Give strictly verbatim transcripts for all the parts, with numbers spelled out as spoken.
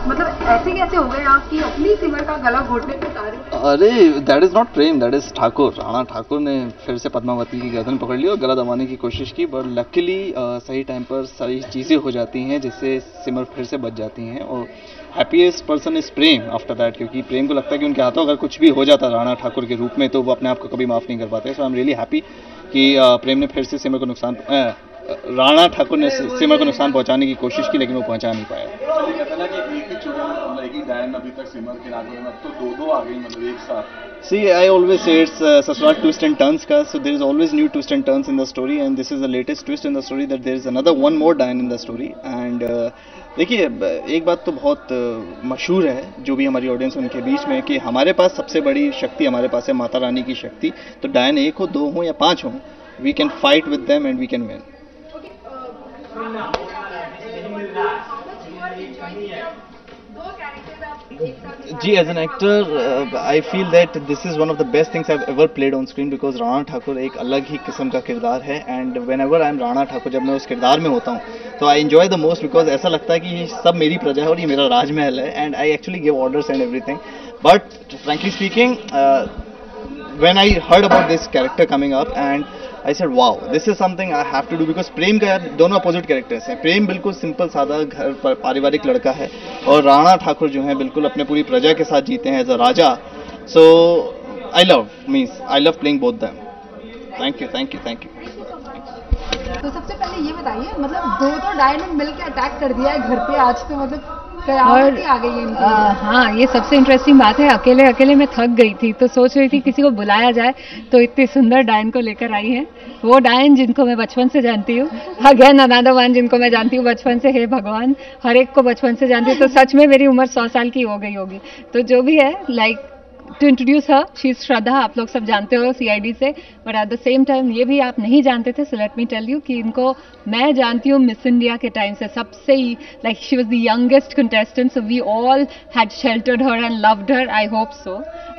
मतलब ऐसे कैसे हो गए आप कि अपनी सिमर का गला घोटने पे उतारे? अरे that is not Prem, that is Thakur. Rana Thakur ने फिर से पद्मावती की गर्दन पकड़ ली और गला दबाने की कोशिश की, बट लकीली सही टाइम पर सारी चीज़ें हो जाती हैं जिससे सिमर फिर से बच जाती हैं। और happiest person is Prem after that, क्योंकि प्रेम को लगता है कि उनके हाथों अगर कुछ भी हो जाता राणा ठाकुर के रूप में तो वो अपने आप को कभी माफ़ नहीं कर पाते। So I am really happy कि uh, प्रेम ने फिर से सिमर को नुकसान uh, राणा ठाकुर ने सिमर को नुकसान पहुंचाने की कोशिश की, लेकिन वो पहुंचा नहीं पाया। See, I always say it's uh, ससुराल twist and turns का, so there is always new twist and turns in the story, and this is the latest twist in the story that there is another one more Diane in the story. And uh, देखिए, एक बात तो बहुत uh, मशहूर है जो भी हमारी ऑडियंस है उनके बीच में कि हमारे पास सबसे बड़ी शक्ति हमारे पास है माता रानी की शक्ति। तो डायन एक हो, दो हो या पांच हो, we can fight with them and we can win. जी, as an actor I feel that this is one of the best things I have ever played on screen, because Rana Thakur एक अलग ही किस्म का किरदार है। And whenever I am Rana Thakur, जब मैं उस किरदार में होता हूँ तो I enjoy the most, because ऐसा लगता है कि ये सब मेरी प्रजा है और ये मेरा राजमहल है, and I actually give orders and everything. But frankly speaking, when I heard about this character coming up and I said wow, this is something I have to do, because Prem का यार दोनों अपोजिट कैरेक्टर्स हैं। प्रेम बिल्कुल simple सादा घर पर पारिवारिक लड़का है और राणा ठाकुर जो है बिल्कुल अपने पूरी प्रजा के साथ जीते हैं एज अ राजा। So I love means I love playing both them. Thank you thank you thank you. तो सबसे पहले ये बताइए, मतलब दो तो डायन ने मिलकर अटैक कर दिया है घर पे आज, तो मतलब और आ गई है इनकी। आ, हाँ, ये सबसे इंटरेस्टिंग बात है। अकेले अकेले मैं थक गई थी तो सोच रही थी किसी को बुलाया जाए, तो इतनी सुंदर डायन को लेकर आई है। वो डायन जिनको मैं बचपन से जानती हूँ, अगेन अनदर वन जिनको मैं जानती हूँ बचपन से। हे भगवान, हर एक को बचपन से जानती हूँ, तो सच में मेरी उम्र सौ साल की हो गई होगी। तो जो भी है, like to introduce her, she is Shraddha, आप लोग सब जानते हो सीआईडी से, but at the same time ये भी आप नहीं जानते थे, so let me tell you कि इनको मैं जानती हूँ मिस इंडिया के टाइम से, सबसे ही like she was the youngest contestant, so we all had sheltered her and loved her, I hope so.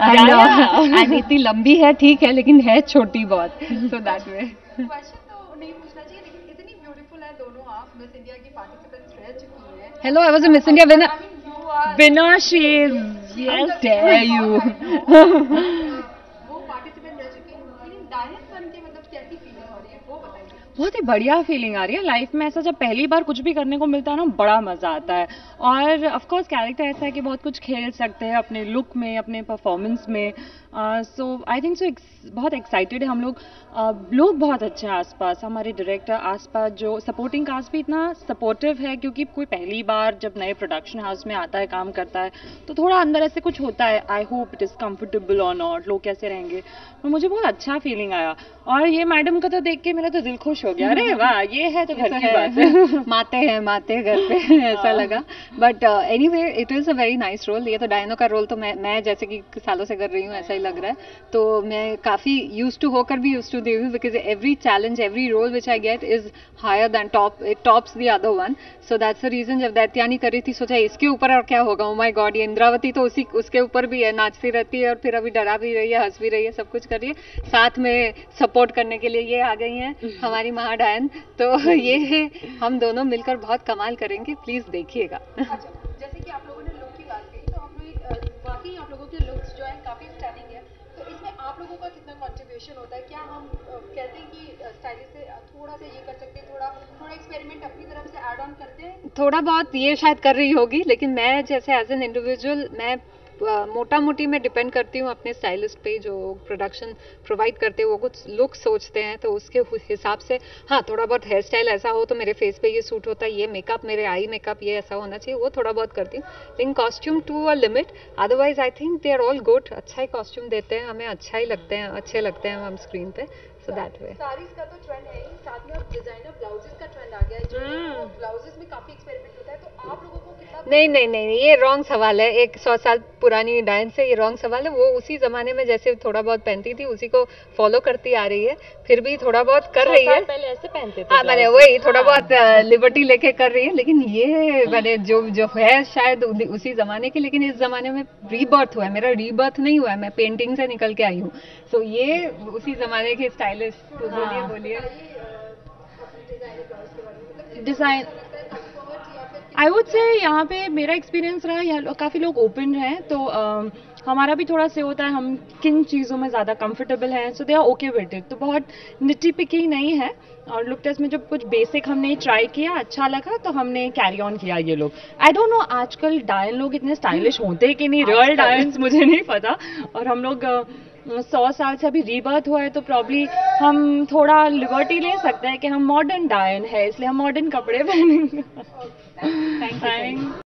And इतनी लंबी है ठीक है, लेकिन है छोटी बहुत, सो दैट वे। क्वेश्चन तो नहीं पूछना चाहिए, लेकिन इतनी ब्यूटीफुल है दोनों आप, मिस इंडिया की पार्टिसिपेंट्स रह चुकी हैं। Hello, I was a Miss India winner. Winner she is, yes, dare you. वो पार्टिसिपेंट रह चुकी है, लेकिन डायन बन के मतलब कैसी फीलिंग हो रही है वो बताइए। बहुत ही बढ़िया फीलिंग आ रही है। लाइफ में ऐसा जब पहली बार कुछ भी करने को मिलता है ना, बड़ा मज़ा आता है। और ऑफ कोर्स कैरेक्टर ऐसा है कि बहुत कुछ खेल सकते हैं अपने लुक में, अपने परफॉर्मेंस में। सो आई थिंक सो बहुत एक्साइटेड है हम लोग। uh, लोग बहुत अच्छे हैं आसपास, हमारे डायरेक्टर आसपास जो सपोर्टिंग कास्ट भी इतना सपोर्टिव है, क्योंकि कोई पहली बार जब नए प्रोडक्शन हाउस में आता है, काम करता है, तो थोड़ा अंदर ऐसे कुछ होता है, I hope it is comfortable और नॉट, लोग कैसे रहेंगे। तो मुझे बहुत अच्छा फीलिंग आया। और ये मैडम का तो देख के मेरा तो दिल खुश हो गया, अरे वाह, ये है तो घर की बात है। माते हैं माते घर पे ऐसा लगा। But anyway it is a very nice role. ये तो डायनो का रोल तो मैं मैं जैसे कि सालों से कर रही हूँ, ऐसा ही लग रहा है। तो मैं काफ़ी यूज टू होकर भी यूज टू दे रही हूँ, because every challenge, every role which I get is higher than top, it tops the other one. So that's the reason. जब दैत्यानी कर रही थी सोचा इसके ऊपर और क्या होगा। ओ माय गॉड, ये इंद्रावती तो उसी उसके ऊपर भी है, नाचती रहती है और फिर अभी डरा भी रही है, हंस भी रही है, सब कुछ कर रही है। साथ में सपोर्ट करने के लिए ये आ गई हैं हमारी महाडायन। तो ये हम दोनों मिलकर बहुत कमाल करेंगे, प्लीज देखिएगा। अच्छा, जैसे कि आप लोगों ने लुक की बात कही, तो हम लोग वाकई आप लोगों के लुक्स जो है काफी स्टाइलिंग है, तो इसमें आप लोगों का कितना कंट्रीब्यूशन होता है? क्या हम कहते हैं कि स्टाइलिश से थोड़ा सा ये कर सकते हैं, थोड़ा थोड़ा एक्सपेरिमेंट अपनी तरफ से ऐड ऑन करते हैं? थोड़ा बहुत ये शायद कर रही होगी, लेकिन मैं जैसे एज एन इंडिविजुअल मैं मोटा मोटी मैं डिपेंड करती हूँ अपने स्टाइलिस्ट पे, जो प्रोडक्शन प्रोवाइड करते हैं, वो कुछ लुक सोचते हैं, तो उसके हिसाब से हाँ थोड़ा बहुत हेयर स्टाइल ऐसा हो तो मेरे फेस पे ये सूट होता है, ये मेकअप, मेरे आई मेकअप ये ऐसा होना चाहिए, वो थोड़ा बहुत करती हूँ। लेकिन costume to a limit, otherwise I think they are all good. अच्छा ही कॉस्ट्यूम देते हैं हमें, अच्छा ही लगते हैं, अच्छे लगते हैं हम स्क्रीन पे, सो दैट वे। साड़ीज का तो ट्रेंड है ही, साथ में अब डिजाइनर ब्लाउजेस का ट्रेंड आ गया है, जो ब्लाउजेस में काफी एक्सपेरिमेंट होता है, तो आप लोगों को कितना? नहीं नहीं नहीं, ये रॉन्ग सवाल है। एक सौ साल पुरानी डायन से ये रॉन्ग सवाल है। वो उसी जमाने में जैसे थोड़ा बहुत पहनती थी उसी को फॉलो करती आ रही है, फिर भी थोड़ा बहुत कर रही है। पहले ऐसे पहनते थे। हाँ, मैंने वही थोड़ा बहुत लिबर्टी लेके कर रही है, लेकिन ये मैंने जो जो है शायद उसी जमाने के, लेकिन इस जमाने में रीबर्थ हुआ है, मेरा रीबर्थ नहीं हुआ है, मैं पेंटिंग से निकल के आई हूँ। सो ये उसी जमाने के स्टाइलिश। बोलिए बोलिए। डिजाइन आई वुड से यहाँ पे मेरा एक्सपीरियंस रहा, यहाँ काफ़ी लोग ओपन हैं, तो uh, हमारा भी थोड़ा से होता है हम किन चीज़ों में ज़्यादा कंफर्टेबल हैं, so they are okay with it. तो बहुत निटी पिकी नहीं है, और लुक टेस्ट में जब कुछ बेसिक हमने ट्राई किया, अच्छा लगा, तो हमने कैरी ऑन किया ये लोग। आई डोंट नो आजकल डायन लोग इतने स्टाइलिश होते हैं कि नहीं, रियल डायंस मुझे नहीं पता। और हम लोग सौ साल से अभी रीबर्थ हुआ है, तो प्रॉब्ली हम थोड़ा लिबर्टी ले सकते हैं कि हम मॉडर्न डायन है, इसलिए हम मॉडर्न कपड़े पहनेंगे। Thank you.